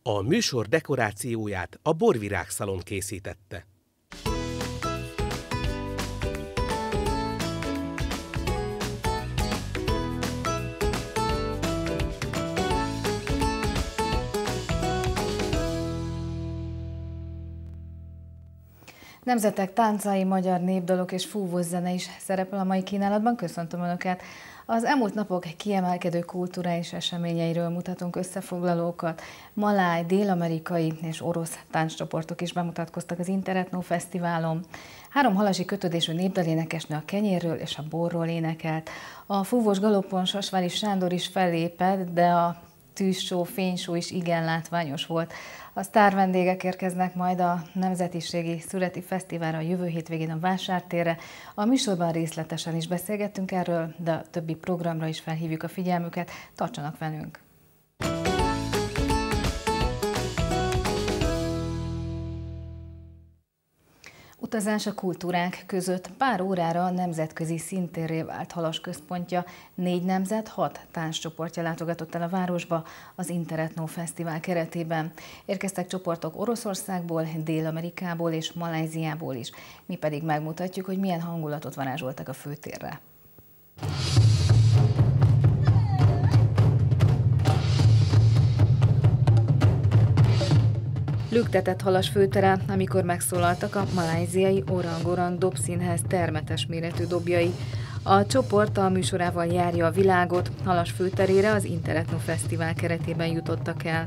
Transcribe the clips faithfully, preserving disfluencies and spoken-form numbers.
A műsor dekorációját a Borvirág Szalon készítette. Nemzetek táncai, magyar népdalok és fúvós zene is szerepel a mai kínálatban. Köszöntöm Önöket! Az elmúlt napok kiemelkedő kulturális eseményeiről mutatunk összefoglalókat. Maláj, dél-amerikai és orosz tánccsoportok is bemutatkoztak az Interetno Fesztiválon. Három halasi kötődésű népdalénekesnő a kenyérről és a borról énekelt. A fúvós galopon Sasvári Sándor is fellépett, de a tűzsó, fénysó is igen látványos volt. A sztár vendégek érkeznek majd a Nemzetiségi Szüreti Fesztiválra a jövő hétvégén a Vásártérre. A műsorban részletesen is beszélgettünk erről, de a többi programra is felhívjuk a figyelmüket. Tartsanak velünk! Utazás a kultúrák között pár órára a nemzetközi szintérré vált Halas központja. Négy nemzet, hat tánccsoportja látogatott el a városba az Interetno Fesztivál keretében. Érkeztek csoportok Oroszországból, Dél-Amerikából és Malajziából is. Mi pedig megmutatjuk, hogy milyen hangulatot varázsoltak a főtérre. Lüktetett Halas főtere, amikor megszólaltak a malajziai Orang-Orang Dobszínház termetes méretű dobjai. A csoport a műsorával járja a világot, Halas főterére az Interetno Fesztivál keretében jutottak el.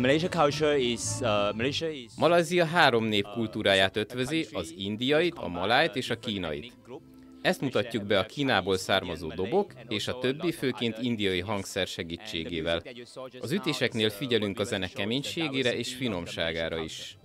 Malajzia három nép kultúráját ötvözi, az indiait, a malájt és a kínait. Ezt mutatjuk be a Kínából származó dobok és a többi főként indiai hangszer segítségével. Az ütéseknél figyelünk a zene keménységére és finomságára is.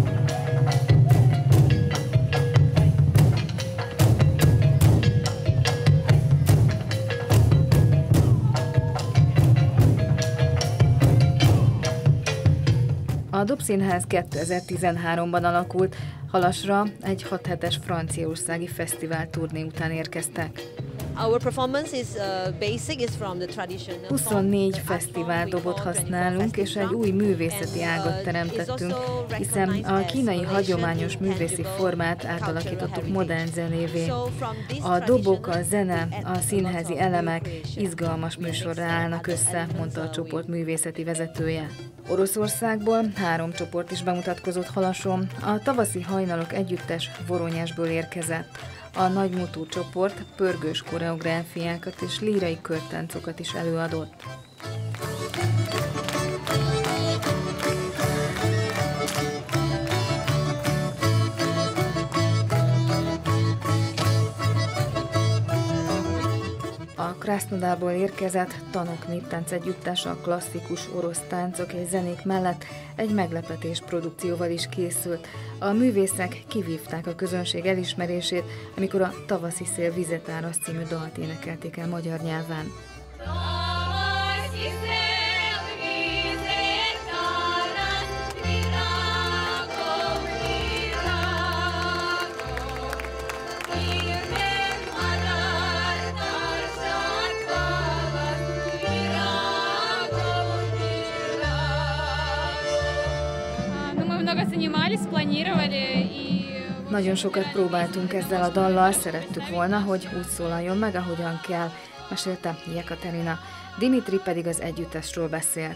A Dobszínház kétezer-tizenháromban alakult, Halasra egy hat hetes franciaországi fesztivál turné után érkeztek. huszonnégy fesztivál dobot használunk, és egy új művészeti ágat teremtettünk, hiszen a kínai hagyományos művészi formát átalakítottuk modern zenévé. A dobok, a zene, a színházi elemek izgalmas műsorra állnak össze, mondta a csoport művészeti vezetője. Oroszországból három csoport is bemutatkozott Halason. A tavaszi hajnalok együttes Voronyásból érkezett. A nagymúltú csoport pörgős koreográfiákat és lírai körtáncokat is előadott. A Krasznodarból érkezett Tanok néptánc együttes a klasszikus orosz táncok és zenék mellett egy meglepetés produkcióval is készült. A művészek kivívták a közönség elismerését, amikor a Tavaszi szél vizet áraszt című dalt énekelték el magyar nyelven. Nagyon sokat próbáltunk ezzel a dallal, szerettük volna, hogy úgy szólaljon meg, ahogyan kell, mesélte Jekaterina. Dimitri pedig az együttesről beszélt.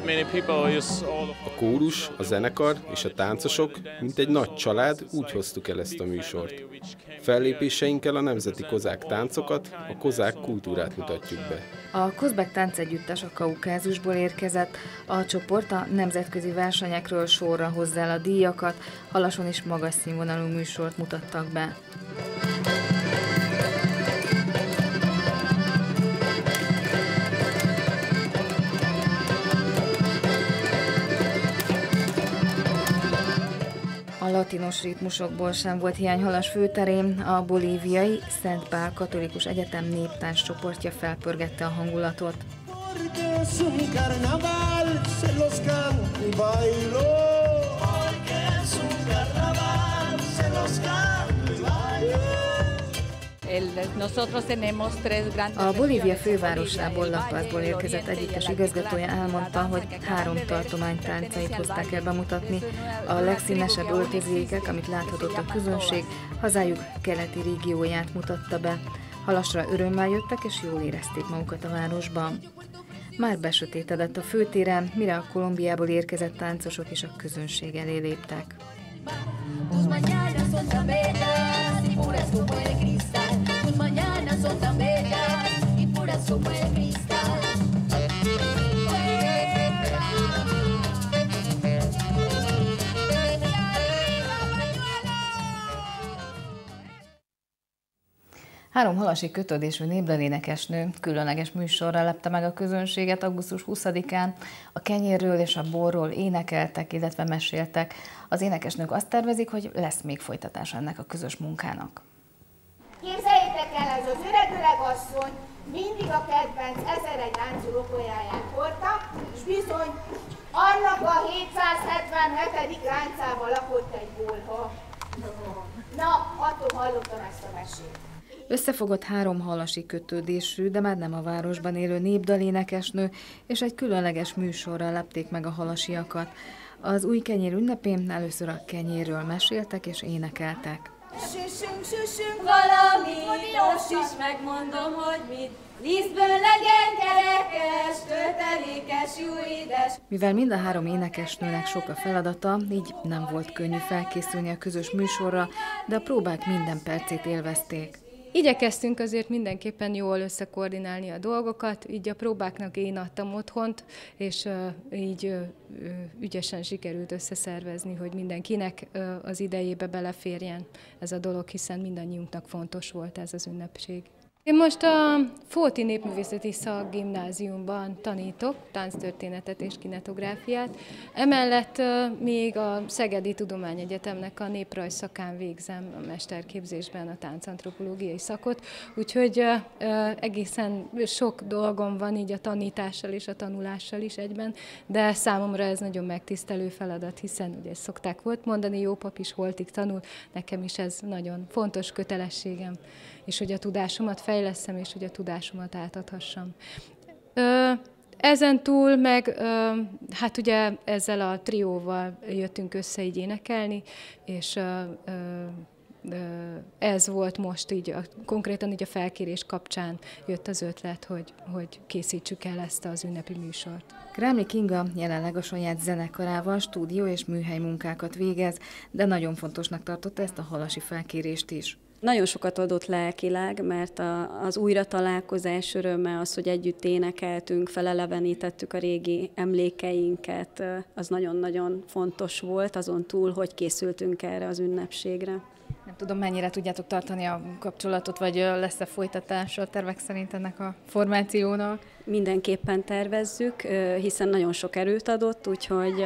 A kórus, a zenekar és a táncosok, mint egy nagy család, úgy hoztuk el ezt a műsort. Fellépéseinkkel a nemzeti kozák táncokat, a kozák kultúrát mutatjuk be. A kozbek táncegyüttes a Kaukázusból érkezett. A csoport a nemzetközi versenyekről sorra hozza el a díjakat, Halason is magas színvonalú műsort mutattak be. A latinos ritmusokból sem volt hiány Halas főterén, a bolíviai Szent Pál Katolikus Egyetem néptánc csoportja felpörgette a hangulatot. A Bolívia fővárosából, La Pazból érkezett együttes igazgatója elmondta, hogy három tartomány táncait hozták el bemutatni. A legszínesebb öltözékek, amit láthatott a közönség, hazájuk keleti régióját mutatta be. Halasra örömmel jöttek, és jól érezték magukat a városban. Már besötétedett a főtéren, mire a Kolumbiából érkezett táncosok is a közönség elé léptek. Három halasi kötődésű népdalénekesnő különleges műsorral lepte meg a közönséget augusztus huszadikán. A kenyérről és a borról énekeltek, illetve meséltek. Az énekesnők azt tervezik, hogy lesz még folytatás ennek a közös munkának. Képzeljétek el, ez az öreg-öreg asszony mindig a kedvenc ezeregy láncú logolyáját hordta, és bizony annak a hétszázhetvenhetedik láncával lakott egy bolha. Na, attól hallottam ezt a mesét. Összefogott három halasi kötődésű, de már nem a városban élő népdalénekesnő, és egy különleges műsorral lepték meg a halasiakat. Az új kenyér ünnepén először a kenyérről meséltek és énekeltek. Süssünk, süssünk valamit, most is megmondom, hogy mit. Lisztből legyen kerekes, töltelékes, jó édes. Mivel mind a három énekesnőnek sok a feladata, így nem volt könnyű felkészülni a közös műsorra, de a próbák minden percét élvezték. Igyekeztünk azért mindenképpen jól összekoordinálni a dolgokat, így a próbáknak én adtam otthont, és uh, így uh, ügyesen sikerült összeszervezni, hogy mindenkinek uh, az idejébe beleférjen ez a dolog, hiszen mindannyiunknak fontos volt ez az ünnepség. Én most a Fóti Népművészeti Szakgimnáziumban tanítok tánctörténetet és kinetográfiát. Emellett még a Szegedi Tudományegyetemnek a néprajz szakán végzem a mesterképzésben a táncantropológiai szakot, úgyhogy egészen sok dolgom van így a tanítással és a tanulással is egyben, de számomra ez nagyon megtisztelő feladat, hiszen ugye szokták volt mondani, jó pap is holtig tanul, nekem is ez nagyon fontos kötelességem, és hogy a tudásomat fejleszem, és hogy a tudásomat átadhassam. Ezen túl meg, hát ugye ezzel a trióval jöttünk össze így énekelni, és ez volt most így, a, konkrétan így a felkérés kapcsán jött az ötlet, hogy, hogy készítsük el ezt az ünnepi műsort. Grámli Kinga jelenleg a saját zenekarával stúdió és műhely munkákat végez, de nagyon fontosnak tartotta ezt a halasi felkérést is. Nagyon sokat adott lelkileg, mert a, az újra találkozás öröme, az, hogy együtt énekeltünk, felelevenítettük a régi emlékeinket, az nagyon-nagyon fontos volt, azon túl, hogy készültünk erre az ünnepségre. Nem tudom, mennyire tudjátok tartani a kapcsolatot, vagy lesz-e folytatása a tervek szerint ennek a formációnak? Mindenképpen tervezzük, hiszen nagyon sok erőt adott, úgyhogy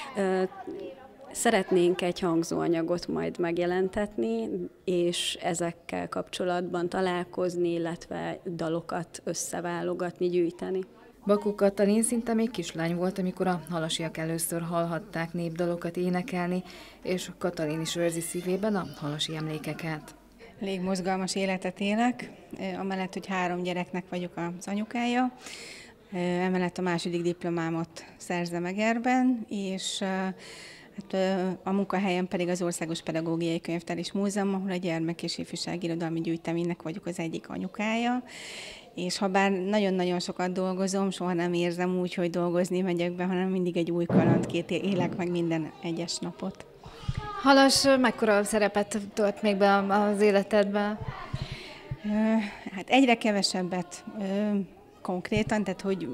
szeretnénk egy hangzóanyagot majd megjelentetni, és ezekkel kapcsolatban találkozni, illetve dalokat összeválogatni, gyűjteni. Bakó Katalin szinte még kislány volt, amikor a halasiak először hallhatták népdalokat énekelni, és Katalin is őrzi szívében a halasi emlékeket. Elég mozgalmas életet élek, amellett, hogy három gyereknek vagyok az anyukája. Emellett a második diplomámot szerzem Egerben, és hát a munkahelyem pedig az Országos Pedagógiai Könyvtár és Múzeum, ahol a gyermek- és ifjúsági irodalmi gyűjteménynek vagyok az egyik anyukája. És ha bár nagyon-nagyon sokat dolgozom, soha nem érzem úgy, hogy dolgozni megyek be, hanem mindig egy új kalandként élek meg minden egyes napot. Halas mekkora szerepet tölt még be az életedben? Hát egyre kevesebbet konkrétan, tehát hogy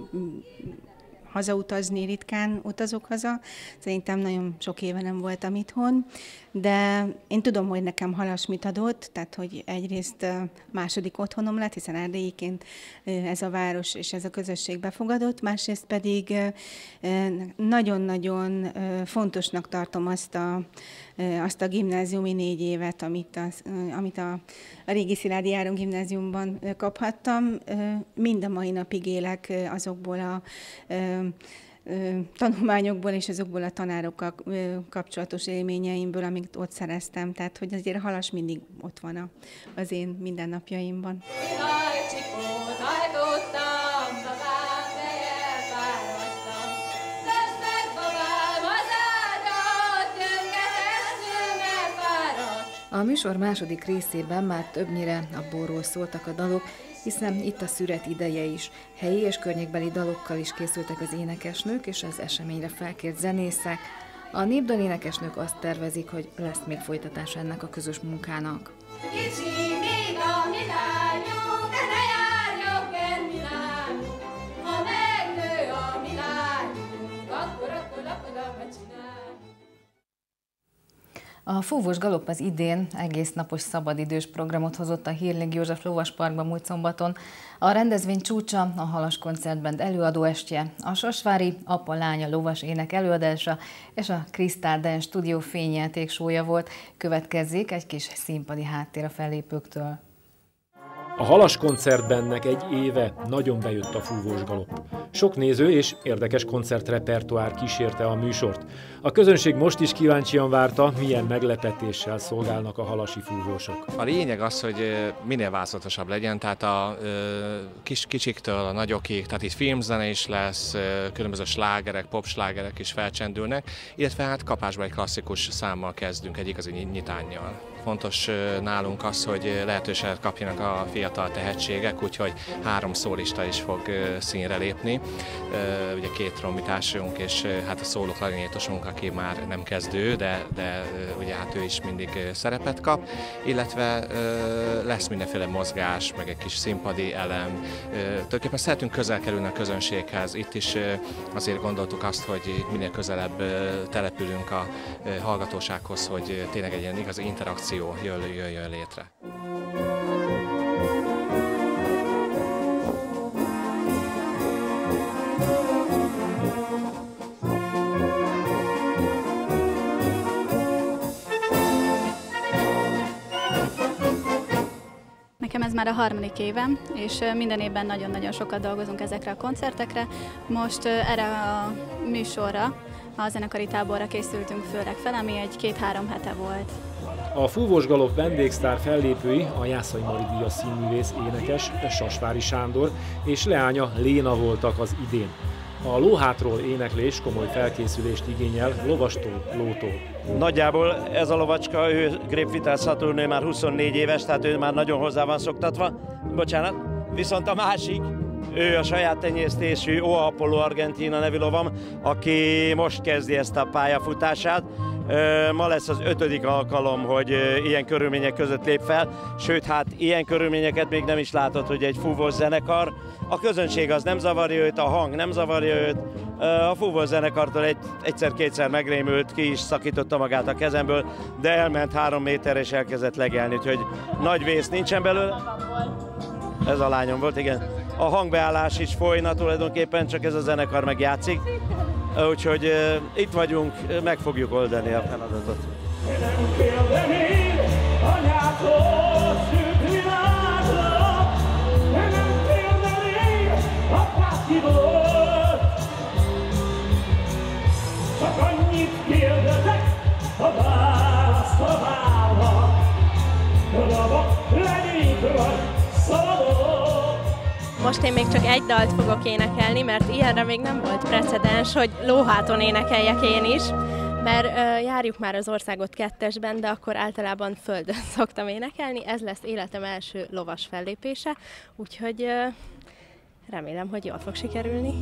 hazautazni, ritkán utazok haza. Szerintem nagyon sok éve nem voltam itthon, de én tudom, hogy nekem Halas mit adott, tehát hogy egyrészt második otthonom lett, hiszen erdélyiként ez a város és ez a közösség befogadott, másrészt pedig nagyon-nagyon fontosnak tartom azt a, azt a gimnáziumi négy évet, amit, az, amit a, a régi Szilágyi Áron gimnáziumban kaphattam. Mind a mai napig élek azokból a tanulmányokból és azokból a tanárokkal kapcsolatos élményeimből, amit ott szereztem. Tehát, hogy azért a halas mindig ott van az én mindennapjaimban. A műsor második részében már többnyire abból szóltak a dalok, hiszen itt a szüret ideje is. Helyi és környékbeli dalokkal is készültek az énekesnők és az eseményre felkért zenészek. A népdal énekesnők azt tervezik, hogy lesz még folytatás ennek a közös munkának. Kicsi még a mi lányunk, de ne járjon kell mi lányunk. Ha megnő a mi lányunk, akkor akkor lakodalmat csinál. A Fúvós Galop az idén egész napos szabadidős programot hozott a Hírlék József Lovasparkban múlt szombaton. A rendezvény csúcsa a Halas Koncertband előadóestje, a Sasvári Apa-lánya lovas ének előadása és a Crystal Dance Studio fényjáték show-ja volt. Következzék egy kis színpadi háttér a fellépőktől. A Halas Koncertbandnek egy éve nagyon bejött a Fúvós Galop. Sok néző és érdekes koncertrepertoár kísérte a műsort. A közönség most is kíváncsian várta, milyen meglepetéssel szolgálnak a halasi fúvósok. A lényeg az, hogy minél változatosabb legyen, tehát a kis kicsiktől a nagyokig, tehát itt filmzene is lesz, különböző slágerek, popslágerek is felcsendülnek, illetve hát kapásba egy klasszikus számmal kezdünk, egy igazi nyitánnyal. Fontos nálunk az, hogy lehetőséget kapjanak a fiatal tehetségek, úgyhogy három szólista is fog színre lépni. Ugye két trombitársunk és hát a szóló klarinétosunk, aki már nem kezdő, de, de ugye hát ő is mindig szerepet kap, illetve lesz mindenféle mozgás, meg egy kis színpadi elem. Tulajdonképpen szeretünk közel kerülni a közönséghez. Itt is azért gondoltuk azt, hogy minél közelebb települünk a hallgatósághoz, hogy tényleg egy ilyen igazi interakció jöjjön létre. Nekem ez már a harmadik évem, és minden évben nagyon-nagyon sokat dolgozunk ezekre a koncertekre. Most erre a műsorra, a zenekari táborra készültünk főleg fel, ami egy két-három hete volt. A Fúvós Galop vendégsztár fellépői a Jászai Mari díjas színművész énekes Sasvári Sándor és leánya Léna voltak az idén. A lóhátról éneklés komoly felkészülést igényel lovastól, lótól. Nagyjából ez a lovacska, ő Grapevitál Saturn, ő már huszonnégy éves, tehát ő már nagyon hozzá van szoktatva. Bocsánat. Viszont a másik, ő a saját tenyésztésű Oa Apollo Argentina nevű lovam, aki most kezdi ezt a pályafutását. Ma lesz az ötödik alkalom, hogy ilyen körülmények között lép fel, sőt, hát ilyen körülményeket még nem is látott, hogy egy fúvós zenekar. A közönség az nem zavarja őt, a hang nem zavarja őt. A fúvós zenekartól egy, egyszer-kétszer megrémült, ki is szakította magát a kezemből, de elment három méterre és elkezdett legelni, úgyhogy nagy vész nincsen belőle. Ez a lányom volt, igen. A hangbeállás is folyna tulajdonképpen, csak ez a zenekar megjátszik. Úgyhogy uh, itt vagyunk, meg fogjuk oldani a feladatot. Csak annyit kérdezek, a választ a vállat, legyünk vagy szabadok. Most én még csak egy dalt fogok énekelni, mert ilyenre még nem volt precedens, hogy lóháton énekeljek én is, mert uh, járjuk már az országot kettesben, de akkor általában földön szoktam énekelni. Ez lesz életem első lovas fellépése, úgyhogy uh, remélem, hogy jól fog sikerülni.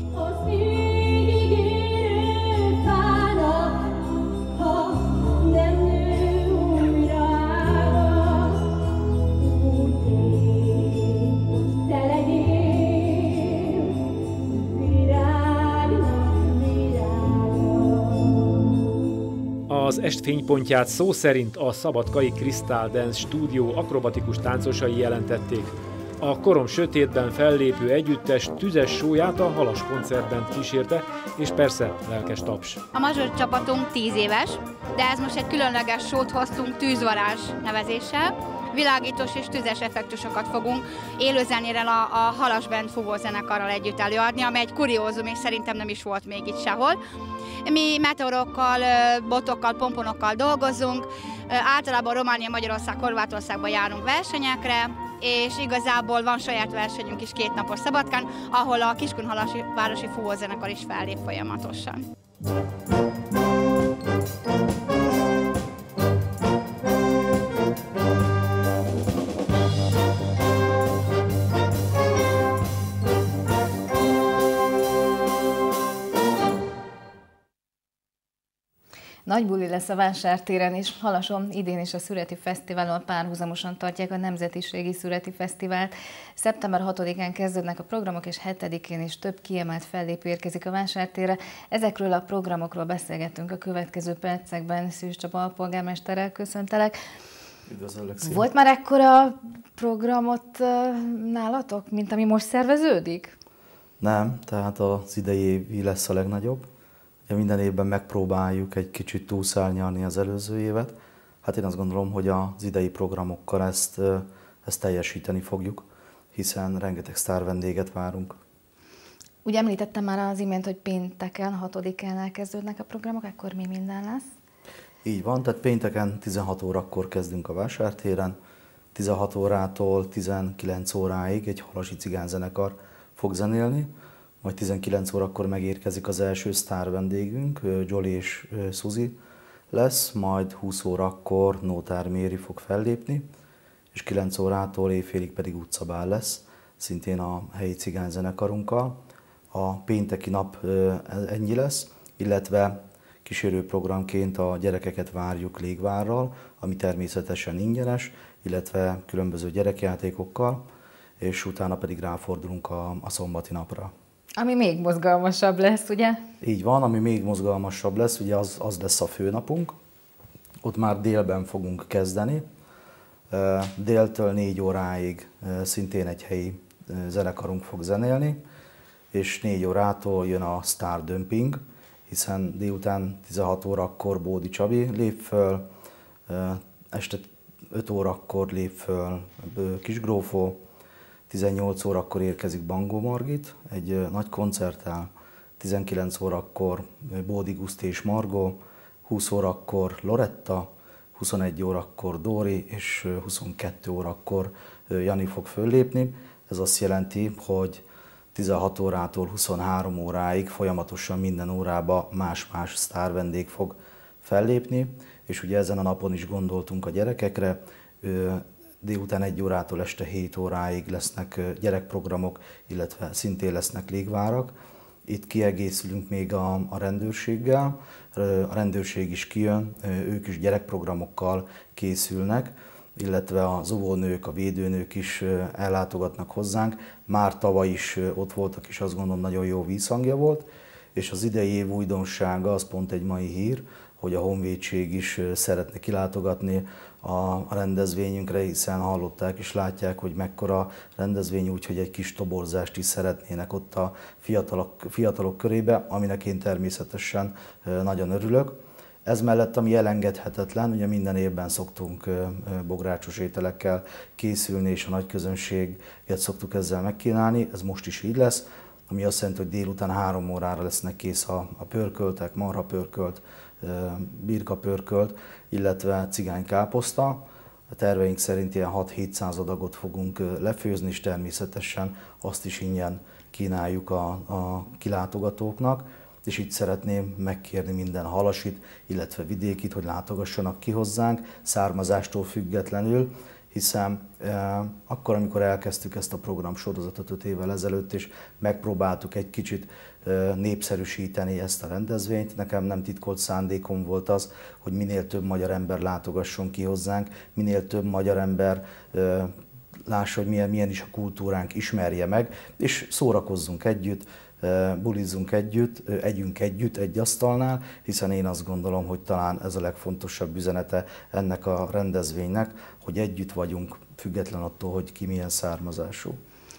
Az est fénypontját szó szerint a szabadkai Crystal Dance Studio akrobatikus táncosai jelentették. A korom sötétben fellépő együttes tüzes show-ját a Halas Koncertband kísérte, és persze lelkes taps. A mazsor csapatunk tíz éves, de ez most egy különleges show-t hoztunk Tűzvarázs nevezéssel. világítós és tüzes effektusokat fogunk élőzenérel a, a Halas Band fúvózenekarral együtt előadni, ami egy kuriózum, és szerintem nem is volt még itt sehol. Mi meteorokkal, botokkal, pomponokkal dolgozunk, általában Románia, Magyarország, Horvátországban járunk versenyekre, és igazából van saját versenyünk is két napos Szabadkán, ahol a Kiskunhalasi Városi Fúvózenekar is fellép folyamatosan. Nagy buli lesz a Vásártéren és Halason, idén is a Szüreti Fesztiválon párhuzamosan tartják a Nemzetiségi Szüreti Fesztivált. Szeptember hatodikán kezdődnek a programok, és hetedikén is több kiemelt fellépő érkezik a Vásártérre. Ezekről a programokról beszélgettünk a következő percekben. Szűcs Csaba alpolgármesterrel, köszöntelek. Üdvözöllek, szépen. Volt már ekkora programot nálatok, mint ami most szerveződik? Nem, tehát az idei évi lesz a legnagyobb. Ugye minden évben megpróbáljuk egy kicsit túlszárnyalni az előző évet. Hát én azt gondolom, hogy az idei programokkal ezt, ezt teljesíteni fogjuk, hiszen rengeteg sztár vendéget várunk. Ugye említettem már az imént, hogy pénteken, hatodikán elkezdődnek a programok, akkor mi minden lesz? Így van, tehát pénteken tizenhat órakor kezdünk a Vásártéren, tizenhat órától tizenkilenc óráig egy halasi cigányzenekar fog zenélni, majd tizenkilenc órakor megérkezik az első sztár vendégünk, Jolly és Suzy lesz, majd húsz órakor Nótár Méri fog fellépni, és kilenc órától éjfélig pedig utcabál lesz, szintén a helyi cigányzenekarunkkal. A pénteki nap ennyi lesz, illetve kísérőprogramként a gyerekeket várjuk légvárral, ami természetesen ingyenes, illetve különböző gyerekjátékokkal, és utána pedig ráfordulunk a, a szombati napra. Ami még mozgalmasabb lesz, ugye? Így van, ami még mozgalmasabb lesz, ugye az, az lesz a főnapunk. Ott már délben fogunk kezdeni. Déltől négy óráig szintén egy helyi zenekarunk fog zenélni, és négy órától jön a Star Dumping, hiszen délután tizenhat órakor Bódi Csabi lép föl, este öt órakor lép föl Kisgrófó, tizennyolc órakor érkezik Bangó Margit egy nagy koncerttel, tizenkilenc órakor Bódi Guszti és Margó, húsz órakor Loretta, huszonegy órakor Dóri és huszonkettő órakor Jani fog föllépni. Ez azt jelenti, hogy tizenhat órától huszonhárom óráig folyamatosan minden órában más-más sztár vendég fog fellépni, és ugye ezen a napon is gondoltunk a gyerekekre. Délután egy órától este hét óráig lesznek gyerekprogramok, illetve szintén lesznek légvárak. Itt kiegészülünk még a, a rendőrséggel, a rendőrség is kijön, ők is gyerekprogramokkal készülnek, illetve az óvónők, a védőnők is ellátogatnak hozzánk. Már tavaly is ott voltak, és azt gondolom nagyon jó vízhangja volt, és az idei év újdonsága az pont egy mai hír, hogy a Honvédség is szeretne kilátogatni a rendezvényünkre, hiszen hallották és látják, hogy mekkora rendezvény, úgyhogy egy kis toborzást is szeretnének ott a fiatalok, fiatalok körébe, aminek én természetesen nagyon örülök. Ez mellett, ami elengedhetetlen, ugye minden évben szoktunk bográcsos ételekkel készülni, és a nagy közönséget szoktuk ezzel megkínálni, ez most is így lesz, ami azt jelenti, hogy délután három órára lesznek kész a, a pörköltek, marhapörkölt, birkapörkölt, illetve cigánykáposzta. A terveink szerint ilyen hat-hétszáz adagot fogunk lefőzni, és természetesen azt is ingyen kínáljuk a, a kilátogatóknak. És itt szeretném megkérni minden halasit, illetve vidékit, hogy látogassanak ki hozzánk, származástól függetlenül, hiszen eh, akkor, amikor elkezdtük ezt a programsorozatot öt évvel ezelőtt, és megpróbáltuk egy kicsit eh, népszerűsíteni ezt a rendezvényt, nekem nem titkolt szándékom volt az, hogy minél több magyar ember látogasson ki hozzánk, minél több magyar ember eh, lássa, hogy milyen, milyen is a kultúránk, ismerje meg, és szórakozzunk együtt, bulizzunk együtt, együnk együtt egy asztalnál, hiszen én azt gondolom, hogy talán ez a legfontosabb üzenete ennek a rendezvénynek, hogy együtt vagyunk, független attól, hogy ki milyen származású.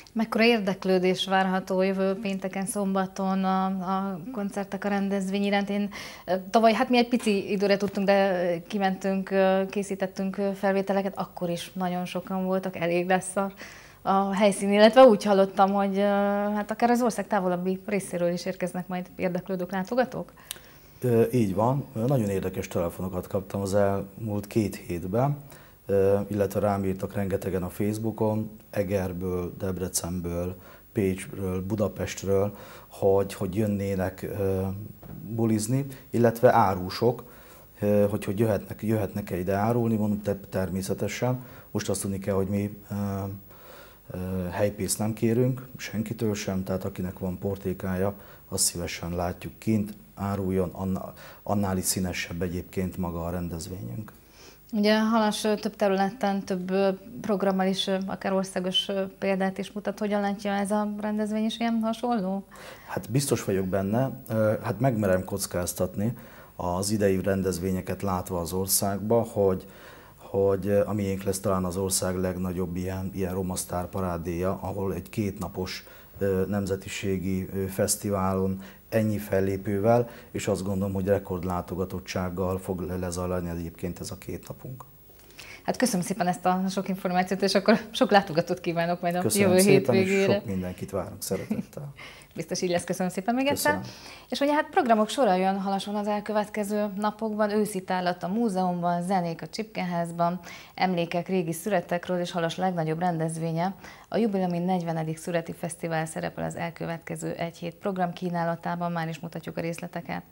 Mekkora érdeklődés várható jövő pénteken, szombaton a, a koncertek, a rendezvény iránt? Én tavaly, hát mi egy pici időre tudtunk, de kimentünk, készítettünk felvételeket, akkor is nagyon sokan voltak, elég lesz a, a helyszín, illetve úgy hallottam, hogy hát akár az ország távolabbi részéről is érkeznek majd érdeklődők, látogatók? Így van, nagyon érdekes telefonokat kaptam az elmúlt két hétben, illetve rám írtak rengetegen a Facebookon, Egerből, Debrecenből, Pécsről, Budapestről, hogy, hogy jönnének bulizni, illetve árusok, hogy, hogy jöhetnek, jöhetnek-e ide árulni, mondom természetesen. Most azt tudni kell, hogy mi helypénzt nem kérünk, senkitől sem, tehát akinek van portékája, azt szívesen látjuk kint, áruljon, annál, annál is színesebb egyébként maga a rendezvényünk. Ugye Halas több területen, több programmal is, akár országos példát is mutat. Hogyan látja ez a rendezvény is ilyen hasonló? Hát biztos vagyok benne, hát megmerem kockáztatni az idei rendezvényeket látva az országba, hogy, hogy a miénk lesz talán az ország legnagyobb ilyen, ilyen romasztár parádéja, ahol egy kétnapos nemzetiségi fesztiválon ennyi fellépővel, és azt gondolom, hogy rekordlátogatottsággal fog lezajlani egyébként ez a két napunk. Hát köszönöm szépen ezt a sok információt, és akkor sok látogatót kívánok majd a köszönöm jövő szépen, hétvégére. És sok mindenkit várunk szeretettel. Biztos így lesz, köszönöm szépen még egyszer. Köszönöm. És ugye hát programok sora jön Halason az elkövetkező napokban, őszi tárlat a múzeumban, zenék a Csipkeházban, emlékek régi születekről, és Halas legnagyobb rendezvénye. A jubileumi negyvenedik születi fesztivál szerepel az elkövetkező egy hét program kínálatában, már is mutatjuk a részleteket.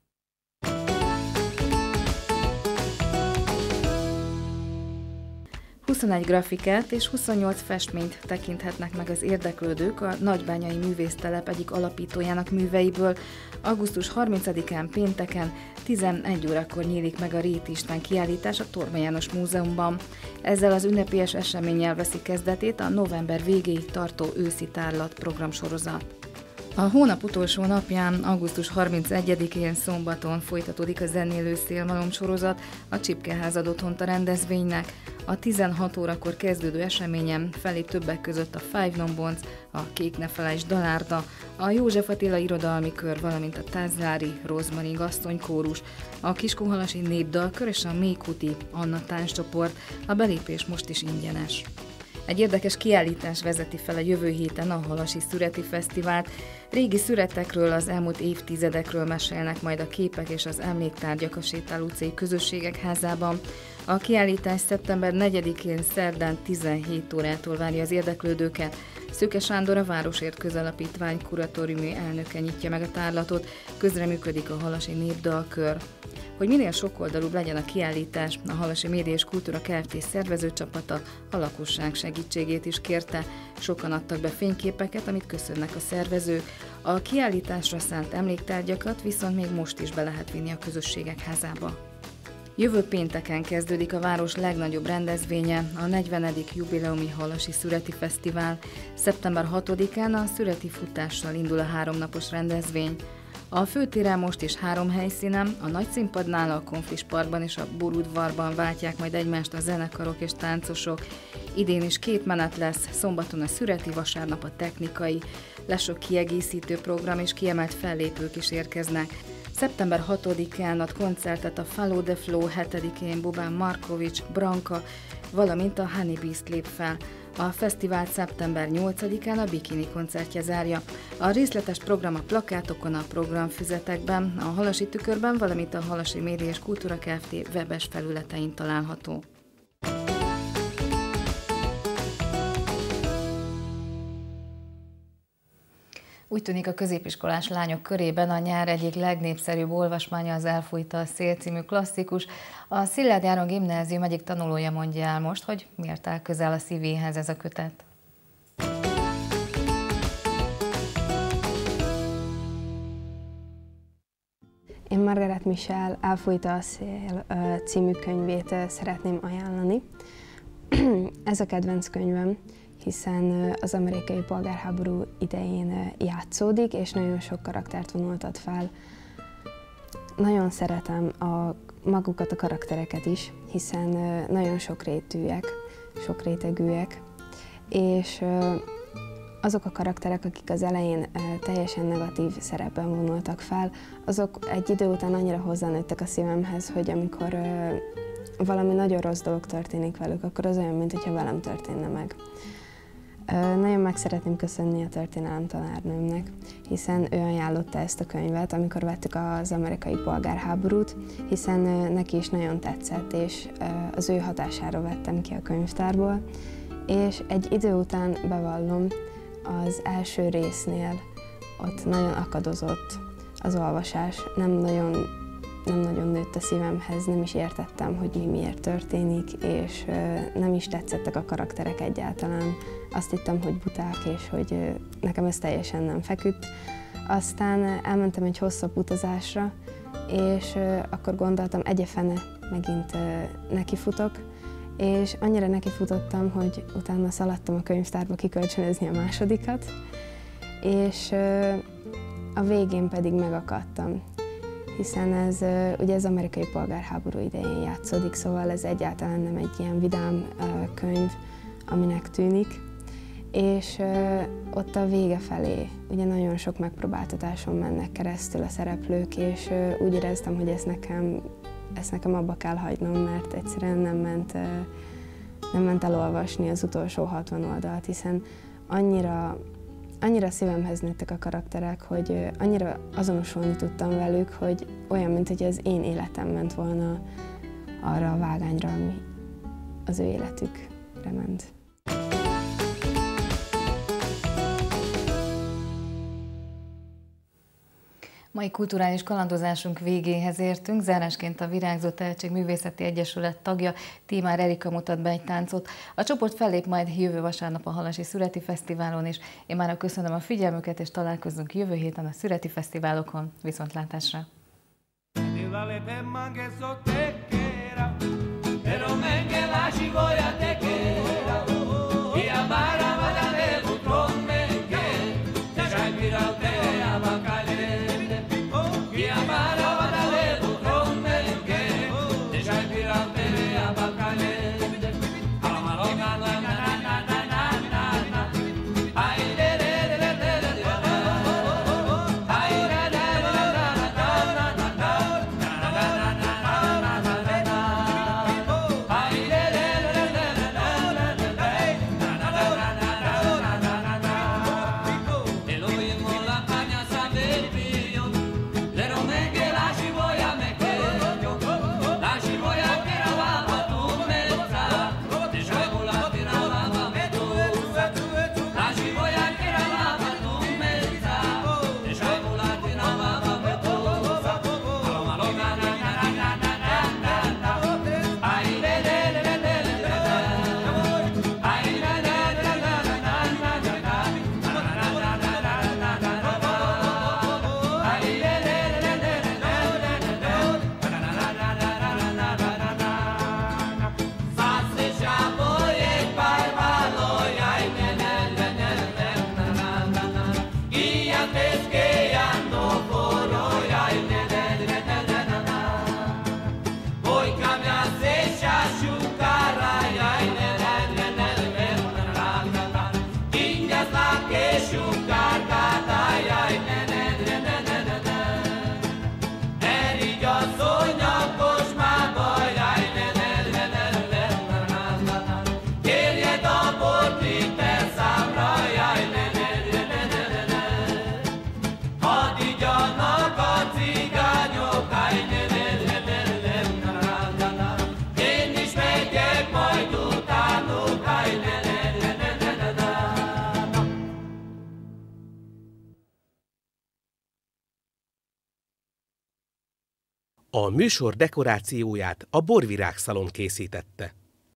huszonegy grafikát és huszonnyolc festményt tekinthetnek meg az érdeklődők a Nagybányai Művésztelep egyik alapítójának műveiből. augusztus harmincadikán pénteken tizenegy órakor nyílik meg a Réti István kiállítás a Torma János Múzeumban. Ezzel az ünnepélyes eseménnyel veszi kezdetét a november végéig tartó őszi tárlat programsorozat. A hónap utolsó napján, augusztus harmincegyedikén szombaton folytatódik a zenélő szélmalom sorozat a Csipkeház ad otthont a rendezvénynek. A tizenhat órakor kezdődő eseményen felép többek között a Five Non Bonds, a Kék ne felejtsd Dalárda, a József Attila irodalmi kör, valamint a Tázlári Rozmarin Gasztonykórus, a Kiskunhalasi Népdalkör és a Mékuti Anna tánccsoport. A belépés most is ingyenes. Egy érdekes kiállítás vezeti fel a jövő héten a Halasi Szüreti Fesztivált. Régi szüretekről, az elmúlt évtizedekről mesélnek majd a képek és az emléktárgyak a Sétál utcai közösségek házában. A kiállítás szeptember negyedikén szerdán tizenhét órától várja az érdeklődőket. Szőke Sándor, a Városért Közalapítvány kuratóriumi elnöke nyitja meg a tárlatot, közreműködik a Halasi Népdalkör. Hogy minél sokoldalúbb legyen a kiállítás, a Halasi Média és Kultúra Kft. Szervezőcsapata a lakosság segítségét is kérte. Sokan adtak be fényképeket, amit köszönnek a szervezők. A kiállításra szánt emléktárgyakat viszont még most is be lehet vinni a közösségek házába. Jövő pénteken kezdődik a város legnagyobb rendezvénye, a negyvenedik jubileumi Halasi Szüreti Fesztivál. szeptember hatodikán a szüreti futással indul a háromnapos rendezvény. A főtéren most is három helyszínen, a Nagyszínpadnál, a Konflis Parkban és a Burudvarban váltják majd egymást a zenekarok és táncosok. Idén is két menet lesz, szombaton a szüreti, vasárnap a technikai. Lesz sok kiegészítő program és kiemelt fellépők is érkeznek. szeptember hatodikán ad koncertet a Follow the Flow, hetedikén Bubán Markovics, Branka, valamint a Honey Beast lép fel. A fesztivált szeptember nyolcadikán a Bikini koncertje zárja. A részletes program a plakátokon, a programfüzetekben, a Halasi Tükörben, valamint a Halasi Média és Kultúra Kft. Webes felületein található. Úgy tűnik, a középiskolás lányok körében a nyár egyik legnépszerűbb olvasmánya az Elfújta a szél című klasszikus. A Szilágy Áron Gimnázium egyik tanulója mondja el most, hogy miért áll közel a szívéhez ez a kötet. Én Margaret Michel Elfújta a szél című könyvét szeretném ajánlani. Ez a kedvenc könyvem, hiszen az amerikai polgárháború idején játszódik, és nagyon sok karaktert vonultat fel. Nagyon szeretem a, magukat a karaktereket is, hiszen nagyon sokrétűek, sokrétegűek, és azok a karakterek, akik az elején teljesen negatív szerepben vonultak fel, azok egy idő után annyira hozzánőttek a szívemhez, hogy amikor valami nagyon rossz dolog történik velük, akkor az olyan, mintha velem történne meg. Nagyon meg szeretném köszönni a történelem tanárnőmnek, hiszen ő ajánlotta ezt a könyvet, amikor vettük az amerikai polgárháborút, hiszen neki is nagyon tetszett, és az ő hatására vettem ki a könyvtárból. És egy idő után bevallom, az első résznél ott nagyon akadozott az olvasás, nem nagyon, nem nagyon nőtt a szívemhez, nem is értettem, hogy mi miért történik, és nem is tetszettek a karakterek egyáltalán. Azt hittem, hogy buták, és hogy nekem ez teljesen nem feküdt. Aztán elmentem egy hosszabb utazásra, és akkor gondoltam, egyefene megint nekifutok, és annyira nekifutottam, hogy utána szaladtam a könyvtárba kikölcsönözni a másodikat, és a végén pedig megakadtam, hiszen ez ugye az amerikai polgárháború idején játszódik, szóval ez egyáltalán nem egy ilyen vidám könyv, aminek tűnik, és ott a vége felé ugye nagyon sok megpróbáltatáson mennek keresztül a szereplők, és úgy éreztem, hogy ezt nekem ezt nekem abba kell hagynom, mert egyszerűen nem ment, nem ment elolvasni az utolsó hatvan oldalt, hiszen annyira, annyira szívemhez nőttek a karakterek, hogy annyira azonosulni tudtam velük, hogy olyan, mint hogy az én életem ment volna arra a vágányra, ami az ő életükre ment. Mai kulturális kalandozásunk végéhez értünk. Zárásként a Virágzó Tehetség Művészeti Egyesület tagja Tímár Erika mutat be egy táncot. A csoport fellép majd jövő vasárnap a Halasi Szüreti Fesztiválon is. Én már köszönöm a figyelmüket, és találkozunk jövő héten a Szüreti Fesztiválokon. Viszontlátásra! A műsor dekorációját a Borvirágszalon készítette.